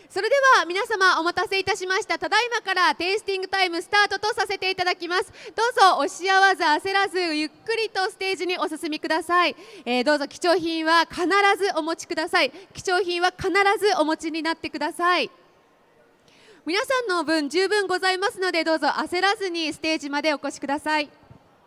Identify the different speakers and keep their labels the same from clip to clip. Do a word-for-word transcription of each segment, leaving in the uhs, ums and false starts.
Speaker 1: それでは皆様お待たせいたしました。ただいまからテイスティングタイムスタートとさせていただきます。どうぞ押し合わず焦らずゆっくりとステージにお進みください。えー、どうぞ貴重品は必ずお持ちください。貴重品は必ずお持ちになってください。皆さんの分十分ございますので、どうぞ焦らずにステージまでお越しください。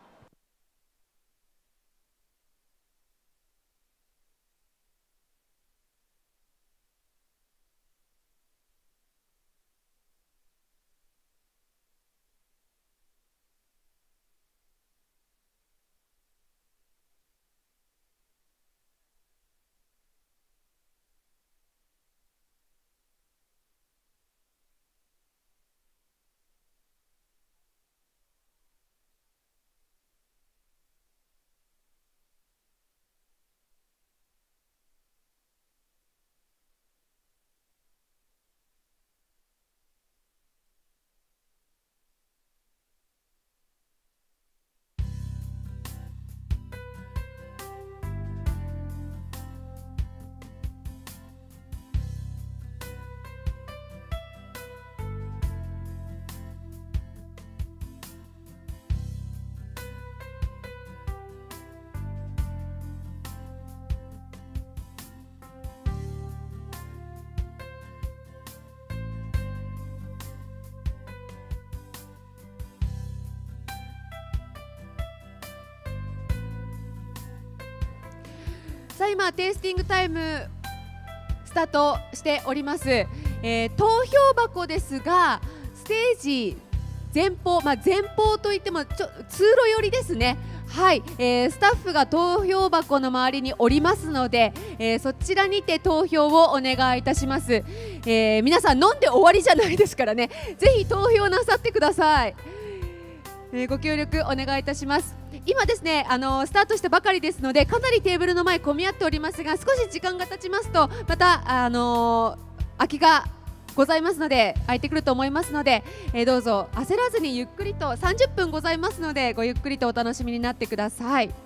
Speaker 1: さあ今テイスティングタイムスタートしております。えー、投票箱ですがステージ前方、まあ、前方といってもちょ通路寄りですね。はい、えー、スタッフが投票箱の周りにおりますので、えー、そちらにて投票をお願いいたします。えー、皆さん飲んで終わりじゃないですからね、ぜひ投票なさってください。えー、ご協力お願いいたします。今ですね、あのー、スタートしたばかりですのでかなりテーブルの前混み合っておりますが、少し時間が経ちますとまた、あのー、空きがございますので空いてくると思いますので、えー、どうぞ焦らずにゆっくりとさんじゅっぷんございますのでごゆっくりとお楽しみになってください。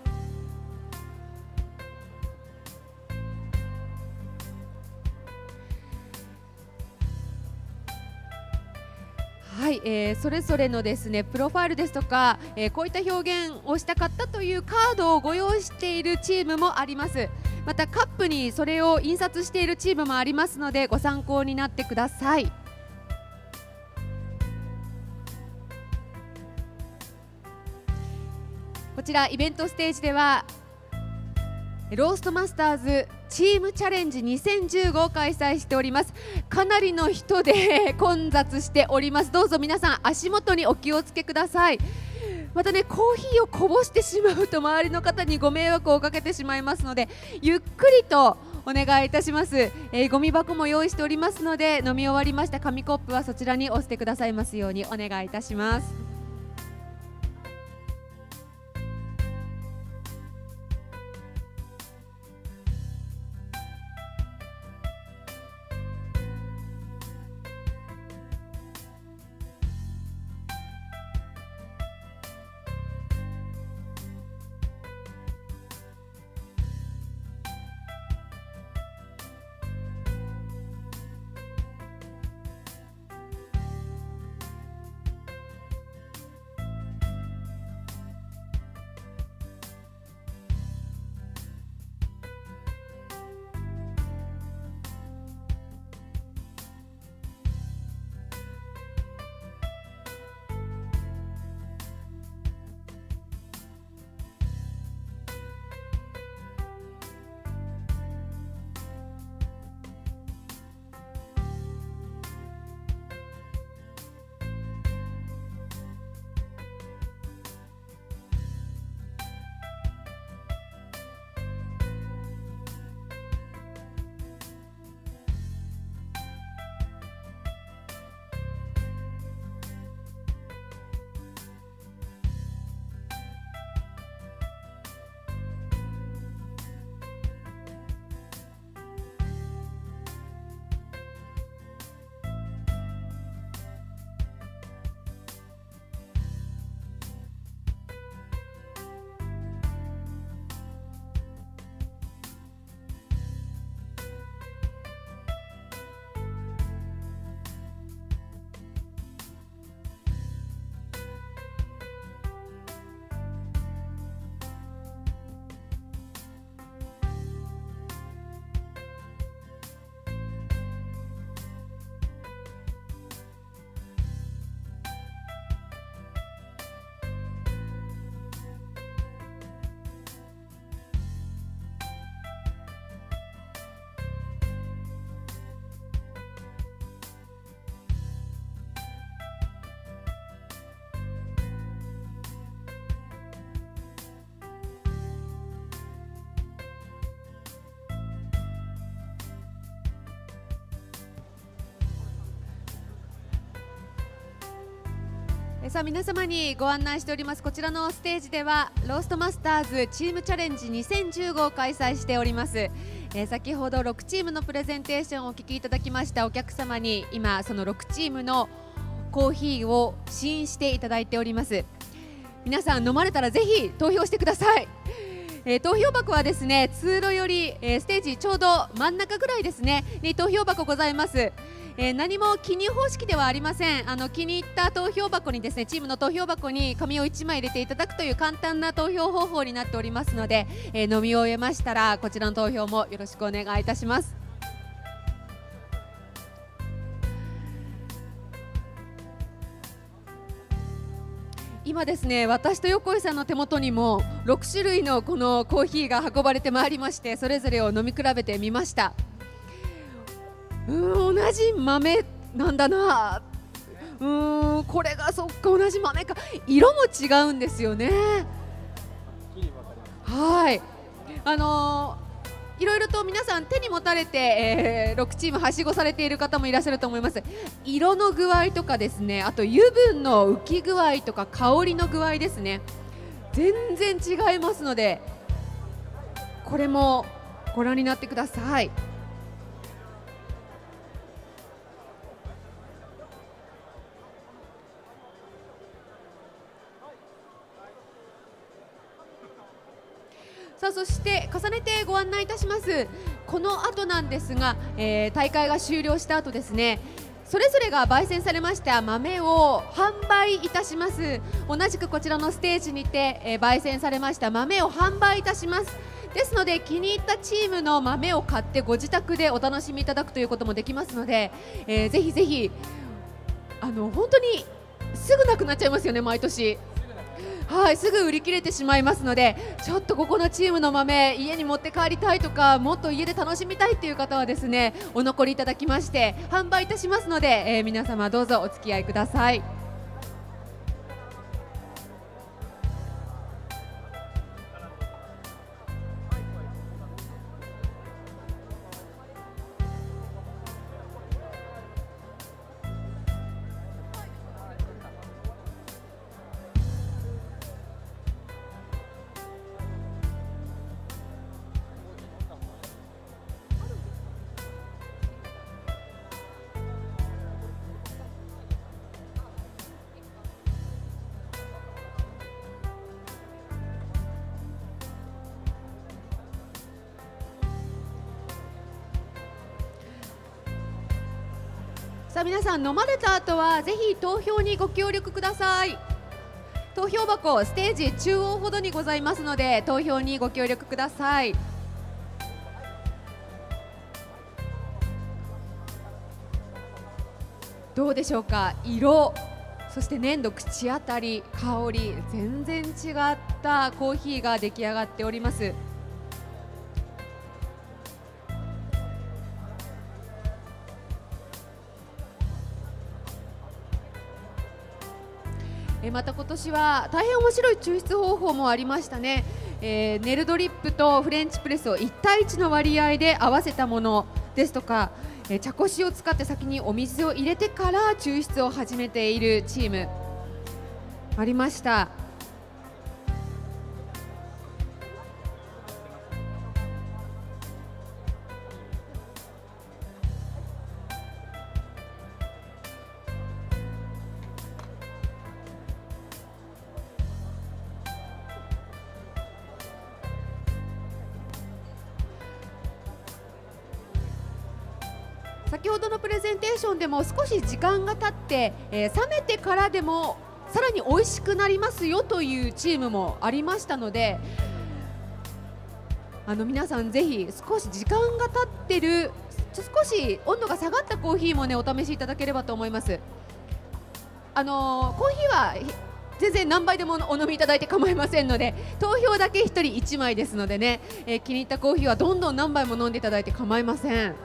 Speaker 1: はい、えー、それぞれのですねプロファイルですとか、えー、こういった表現をしたかったというカードをご用意しているチームもあります。またカップにそれを印刷しているチームもありますのでご参考になってください。こちらイベントステージではローストマスターズチームチャレンジにせんじゅうごを開催しております。かなりの人で混雑しております。どうぞ皆さん足元にお気をつけください。またね、コーヒーをこぼしてしまうと周りの方にご迷惑をかけてしまいますのでゆっくりとお願いいたします。えー、ゴミ箱も用意しておりますので飲み終わりました紙コップはそちらにお捨てくださいますようにお願いいたします。 えさあ皆様にご案内しておりますこちらのステージではローストマスターズチームチャレンジにせんじゅうごを開催しております。えー、先ほどろくチームのプレゼンテーションをお聞きいただきましたお客様に今そのろくチームのコーヒーを試飲していただいております。皆さん飲まれたらぜひ投票してください。えー、投票箱はですね通路より、えー、ステージちょうど真ん中ぐらいですねに投票箱ございます。えー、何も記入方式ではありません。あの気に入った投票箱にですねチームの投票箱に紙をいちまい入れていただくという簡単な投票方法になっておりますので、えー、飲み終えましたらこちらの投票もよろしくお願いいたします。今ですね私と横井さんの手元にもろくしゅるいのこのコーヒーが運ばれてまいりましてそれぞれを飲み比べてみました。うーん同じ豆なんだな、うーんこれがそっか同じ豆か色も違うんですよね。はいあのー、いろいろと皆さん手に持たれて、えー、ろくチームはしごされている方もいらっしゃると思います。色の具合とかですねあと油分の浮き具合とか香りの具合ですね全然違いますのでこれもご覧になってください。さあそして重ねてご案内いたします。この後なんですが、えー、大会が終了した後ですねそれぞれが焙煎されました豆を販売いたします。同じくこちらのステージにて、えー、焙煎されました豆を販売いたします。ですので気に入ったチームの豆を買ってご自宅でお楽しみいただくということもできますので、えー、ぜひぜひあの本当にすぐなくなっちゃいますよね毎年。はい、すぐ売り切れてしまいますのでちょっとここのチームの豆家に持って帰りたいとかもっと家で楽しみたいという方はですねお残りいただきまして販売いたしますので、えー、皆様どうぞお付き合いください。さあ皆さん飲まれた後はぜひ投票にご協力ください。投票箱ステージ中央ほどにございますので投票にご協力ください。どうでしょうか色そして粘度口当たり香り全然違ったコーヒーが出来上がっております。えまた今年は大変面白い抽出方法もありましたね。えー、ネルドリップとフレンチプレスをいちたいいちの割合で合わせたものですとか、えー、茶こしを使って先にお水を入れてから抽出を始めているチームありました。先ほどのプレゼンテーションでも少し時間が経って、えー、冷めてからでもさらに美味しくなりますよというチームもありましたのであの皆さんぜひ少し時間が経ってる少し温度が下がったコーヒーもねお試しいただければと思います。あのー、コーヒーは全然何杯でもお飲みいただいて構いませんので投票だけひとりいちまいですのでね、えー、気に入ったコーヒーはどんどん何杯も飲んでいただいて構いません。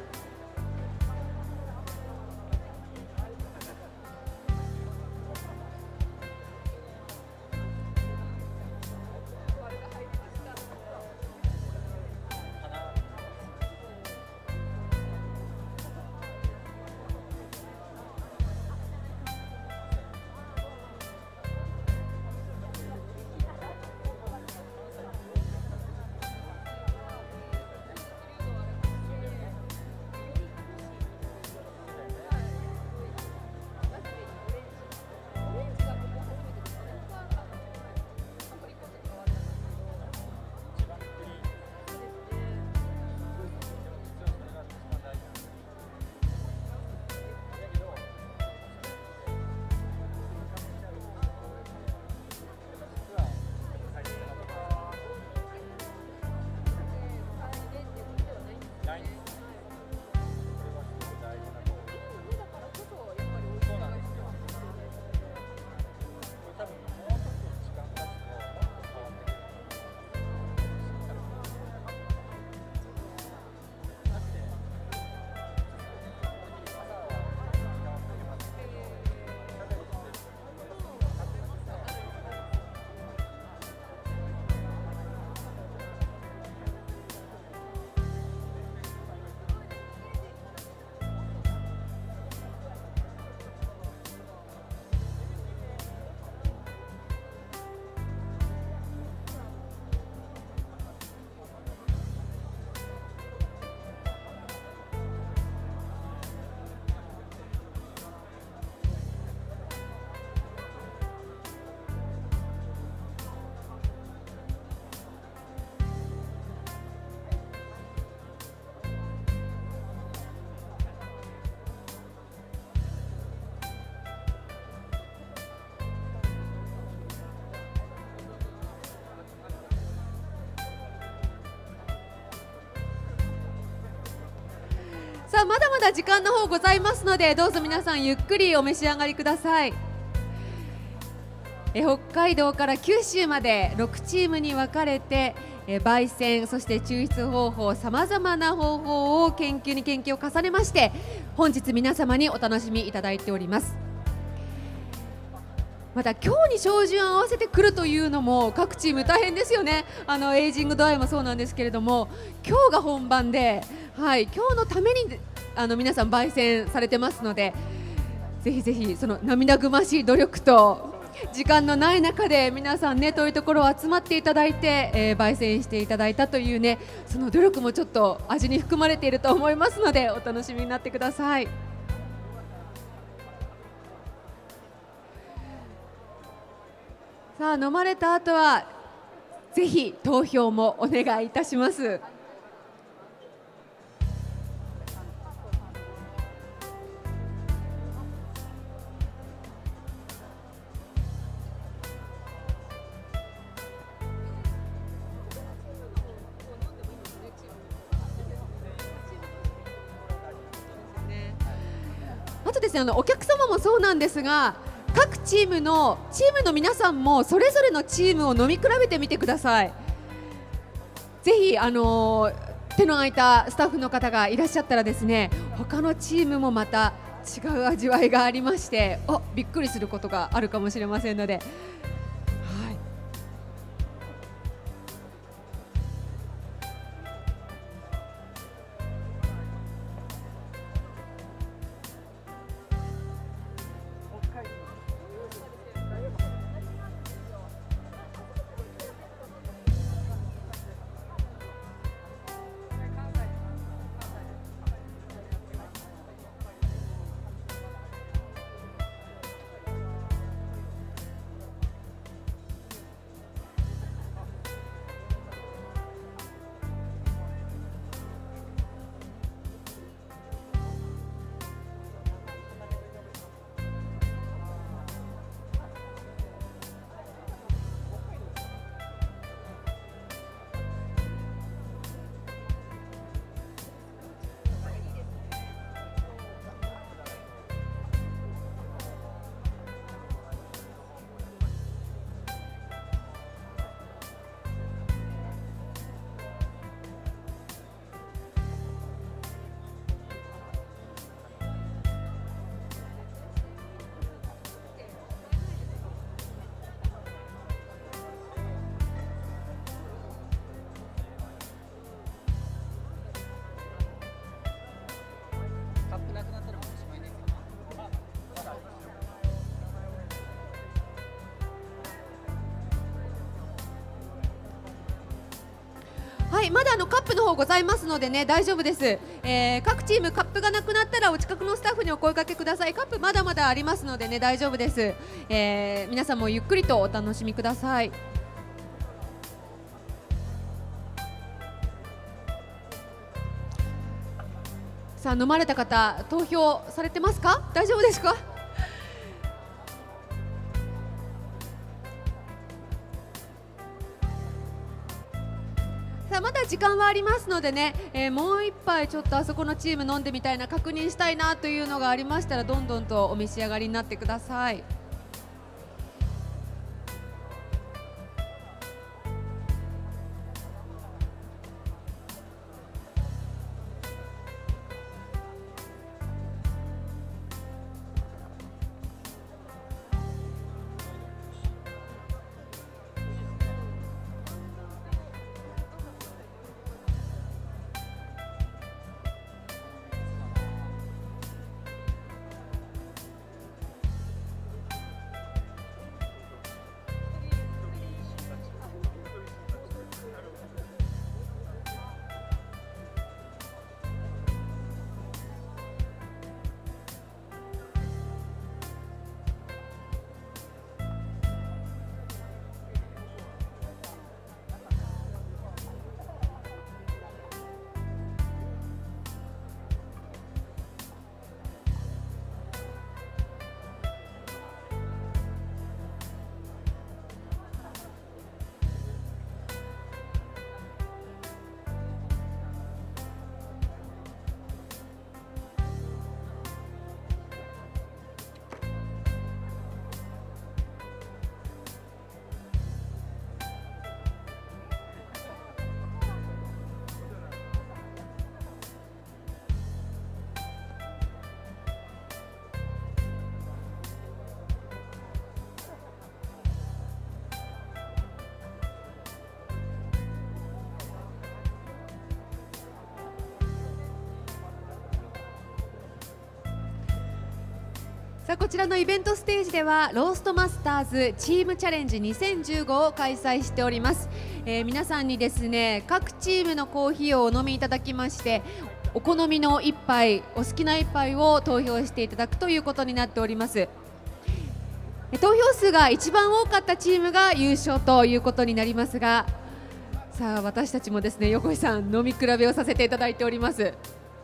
Speaker 1: さあまだまだ時間の方ございますので、どうぞ皆さんゆっくりお召し上がりください。え北海道から九州までろくチームに分かれて、え焙煎、そして抽出方法、さまざまな方法を研究に研究を重ねまして、本日皆様にお楽しみいただいております。また今日に照準を合わせてくるというのも各チーム大変ですよね。あのエイジングドライもそうなんですけれども、今日が本番で、はい、今日のためにあの皆さん焙煎されてますので、ぜひぜひその涙ぐましい努力と時間のない中で皆さんね、遠いところを集まっていただいて、えー、焙煎していただいたというね、その努力もちょっと味に含まれていると思いますので、お楽しみになってください。さあ飲まれた後はぜひ投票もお願いいたします。あとですね、あのお客様もそうなんですが、各チームのチームの皆さんもそれぞれのチームを飲み比べてみてください。ぜひあの手の空いたスタッフの方がいらっしゃったらですね、他のチームもまた違う味わいがありまして、おびっくりすることがあるかもしれませんので。はい、まだあのカップの方ございますのでね、大丈夫です。えー、各チームカップがなくなったらお近くのスタッフにお声掛けください。カップまだまだありますのでね、大丈夫です。えー、皆さんもゆっくりとお楽しみください。さあ飲まれた方、投票されてますか？大丈夫ですか？さあまだ時間はありますのでね、えー、もう一杯ちょっとあそこのチーム飲んでみたいな、確認したいなというのがありましたら、どんどんとお召し上がりになってください。 さあこちらのイベントステージではローストマスターズチームチャレンジにせんじゅうごを開催しております。えー、皆さんにですね各チームのコーヒーをお飲みいただきまして、お好みの一杯、お好きな一杯を投票していただくということになっております。投票数が一番多かったチームが優勝ということになりますが、さあ私たちもですね横井さん飲み比べをさせていただいております。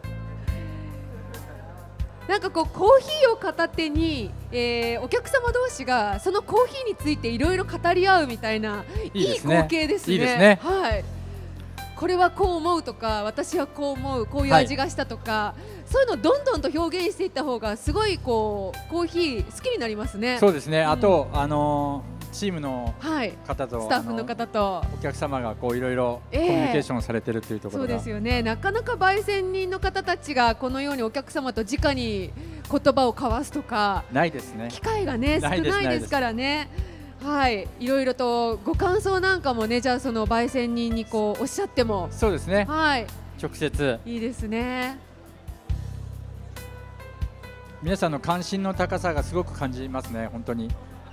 Speaker 1: なんかこうコーヒーを片手に、えー、お客様同士がそのコーヒーについていろいろ語り合うみたいないい光景ですね。
Speaker 2: いいですね。
Speaker 1: はい。これはこう思うとか、私はこう思う、こういう味がしたとか、はい、そういうのをどんどんと表現していった方がすごいこうコーヒー好きになりますね。
Speaker 2: そうですね。
Speaker 1: うん、あ
Speaker 2: とあのーチームの方と、
Speaker 1: はい、スタッフの方と
Speaker 2: お客様がこういろいろコミュニケーションされてるっていうところが、
Speaker 1: えー、そうですよね。なかなか焙煎人の方たちがこのようにお客様と直に言葉を交わすとか
Speaker 2: ないですね。
Speaker 1: 機会がね少ないですからね。はい、いろいろとご感想なんかもね、じゃあその焙煎人にこうおっしゃっても、
Speaker 2: そうですね。
Speaker 1: はい、
Speaker 2: 直接
Speaker 1: いいですね。
Speaker 2: 皆さんの関心の高さがすごく感じますね、本当に。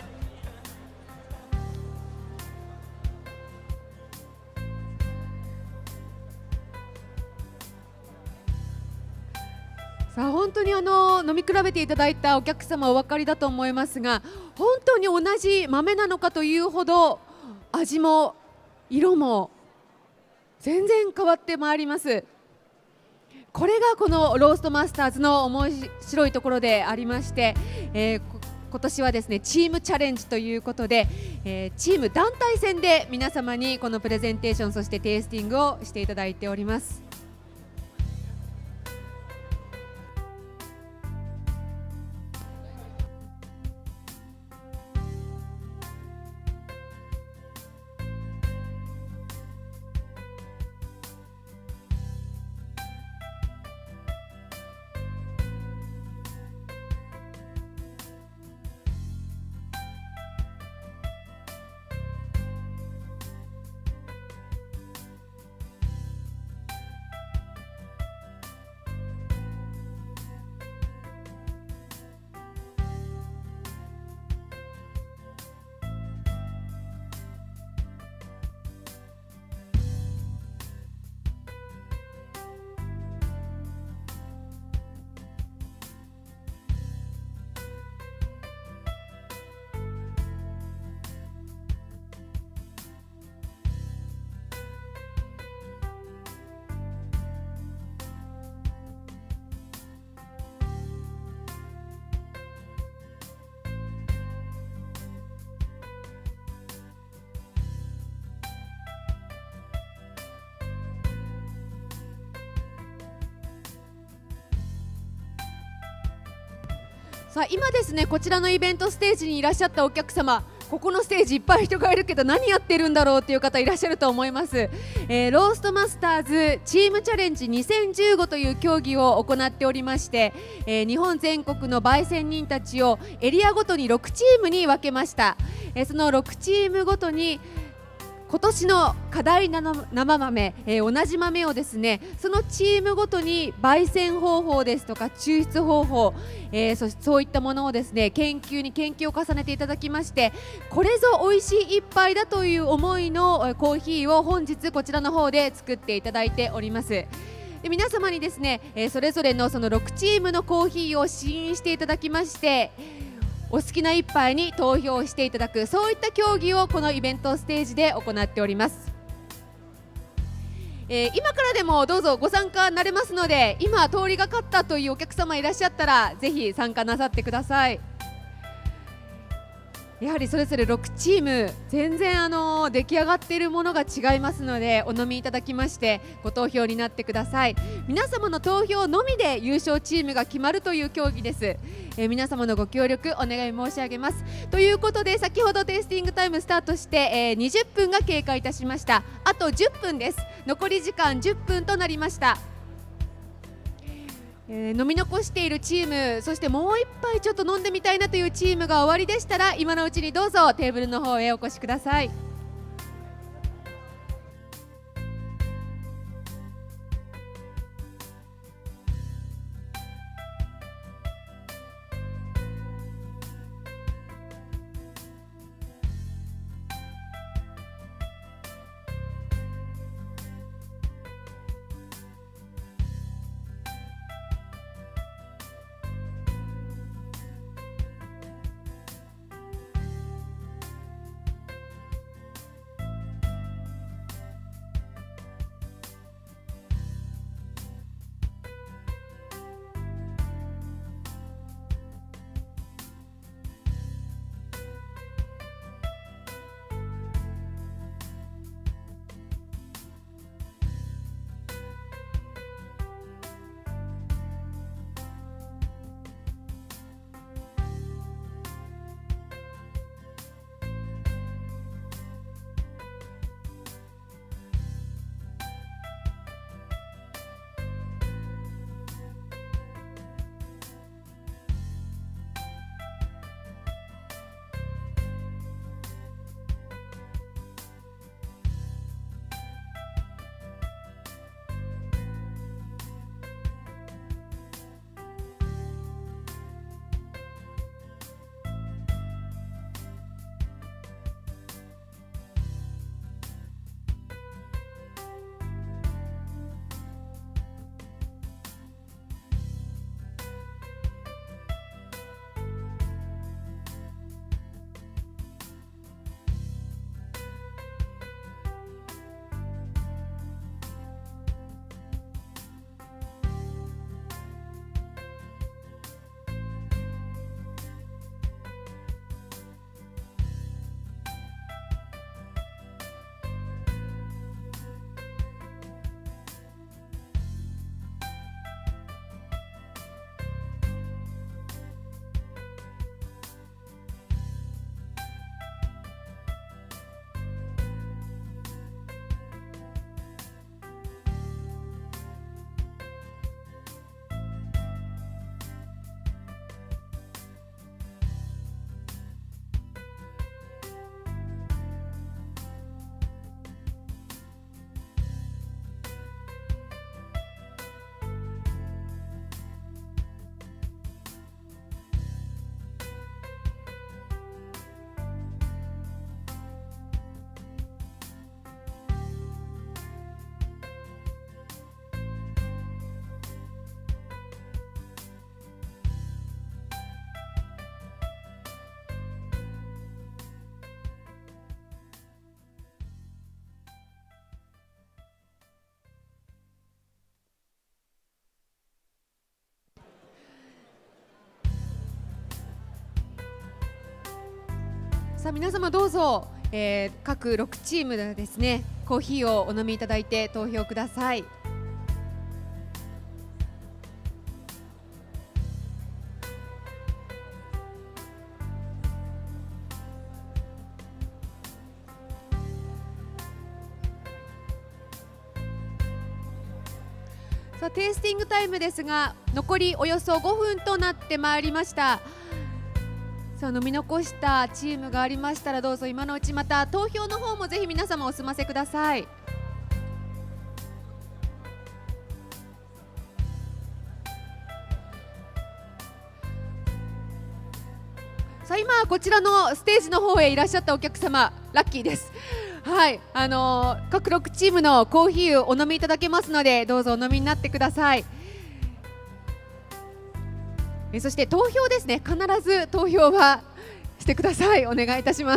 Speaker 1: さあ本当にあの飲み比べていただいたお客様お分かりだと思いますが、本当に同じ豆なのかというほど味も色も全然変わってまいります。これがこのローストマスターズの面白いところでありまして、えー、今年はですねチームチャレンジということで、えー、チーム団体戦で皆様にこのプレゼンテーションそしてテイスティングをしていただいております。さあ今ですねこちらのイベントステージにいらっしゃったお客様、ここのステージいっぱい人がいるけど何やってるんだろうという方いらっしゃると思います。えー、ローストマスターズチームチャレンジにせんじゅうごという競技を行っておりまして、えー、日本全国の焙煎人たちをエリアごとにろくチームに分けました。えー、そのろくチームごとに今年の課題生豆、えー、同じ豆をですねそのチームごとに焙煎方法ですとか抽出方法、えー、そしてそういったものをですね研究に研究を重ねていただきまして、これぞ美味しい一杯だという思いのコーヒーを本日こちらの方で作っていただいております。で皆様にですね、えー、それぞれのそのろくチームのコーヒーを試飲していただきまして、お好きな一杯に投票していただく、そういった競技をこのイベントステージで行っております。えー、今からでもどうぞご参加なれますので、今通りがかったというお客様いらっしゃったらぜひ参加なさってください。やはりそれぞれろくチーム全然あの出来上がっているものが違いますので、お飲みいただきましてご投票になってください。皆様の投票のみで優勝チームが決まるという競技です。えー、皆様のご協力お願い申し上げます。ということで先ほどテイスティングタイムスタートして、えー、にじゅっぷんが経過いたしました。あとじゅっぷんです。残り時間じゅっぷんとなりました。えー、飲み残しているチーム、そしてもう一杯ちょっと飲んでみたいなというチームが終わりでしたら、今のうちにどうぞテーブルの方へお越しください。 さあ皆様どうぞ、えー、各ろくチームでですねコーヒーをお飲みいただいて投票ください。さあテイスティングタイムですが残りおよそごふんとなってまいりました。さあ飲み残したチームがありましたらどうぞ今のうちまた投票の方もぜひ皆様お済ませください。さあ今こちらのステージの方へいらっしゃったお客様ラッキーです。はい、あのー、各ろくチームのコーヒーをお飲みいただけますのでどうぞお飲みになってください。えそして投票ですね、必ず投票はしてください。お願いいたします。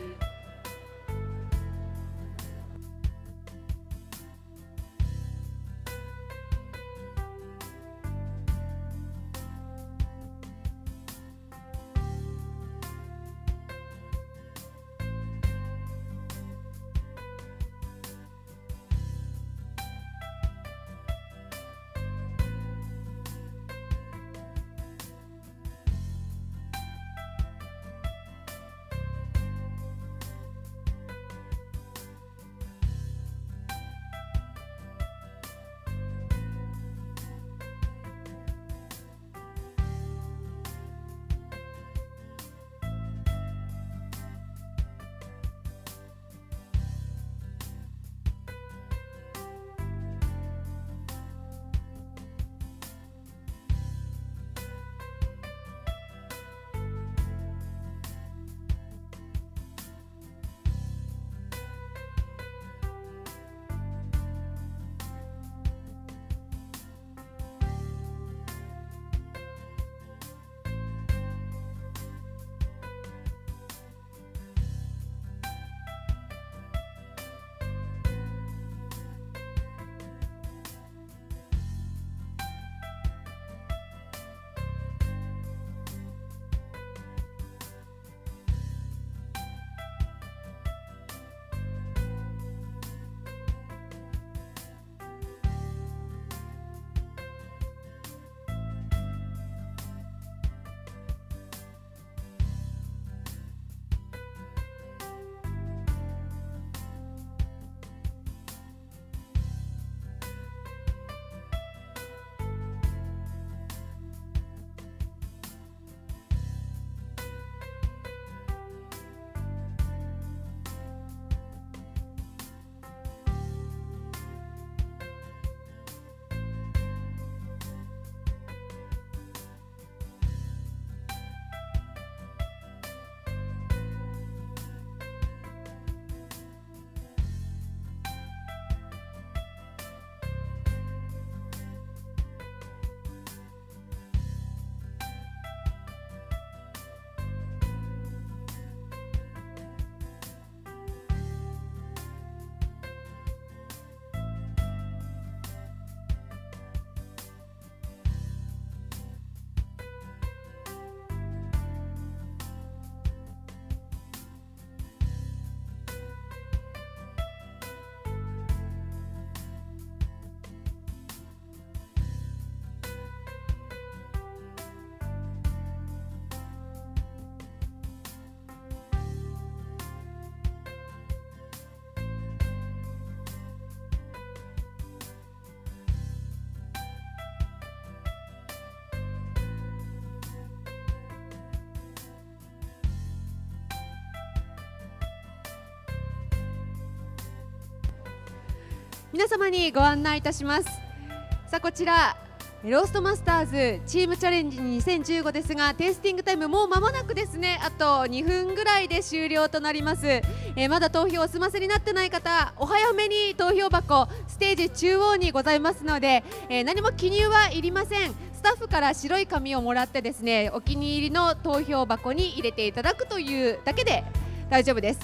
Speaker 1: 皆様にご案内いたします。さあこちらローストマスターズチームチャレンジにせんじゅうごですがテイスティングタイムもう間もなくですねあとにふんぐらいで終了となります。えー、まだ投票お済ませになってない方お早めに投票箱ステージ中央にございますので、えー、何も記入はいりません。スタッフから白い紙をもらってですねお気に入りの投票箱に入れていただくというだけで大丈夫です。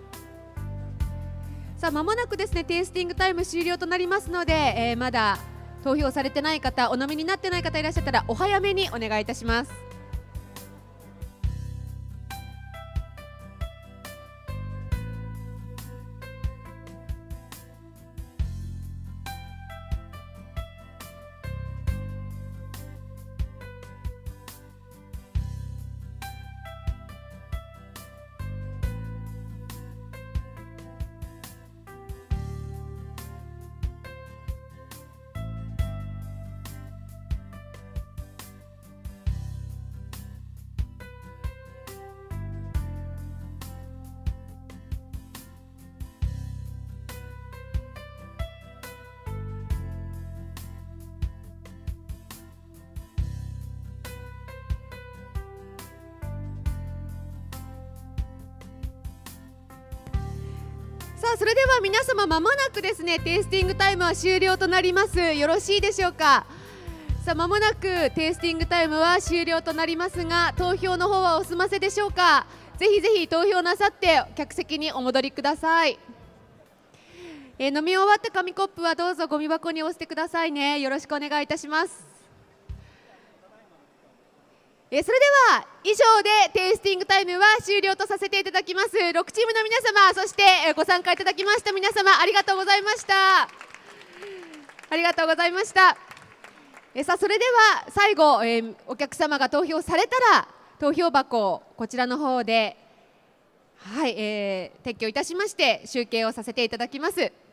Speaker 1: さあ間もなくですねテイスティングタイム終了となりますので、えー、まだ投票されてない方、お飲みになってない方いらっしゃったらお早めにお願いいたします。さあ、それでは皆様、まもなくですねテイスティングタイムは終了となります。よろしいでしょうか。さあ、まもなくテイスティングタイムは終了となりますが、投票の方はお済ませでしょうか。ぜひぜひ投票なさって客席にお戻りください。えー、飲み終わった紙コップはどうぞゴミ箱に押してくださいね。よろしくお願いいたします。えー、それでは以上でテイスティングタイムは終了とさせていただきます。ろくチームの皆様、そしてえーご参加いただきました皆様、ありがとうございました。ありがとうございました。えー、さあ、それでは最後、えー、お客様が投票されたら投票箱をこちらの方で、はい、えー、撤去いたしまして集計をさせていただきます。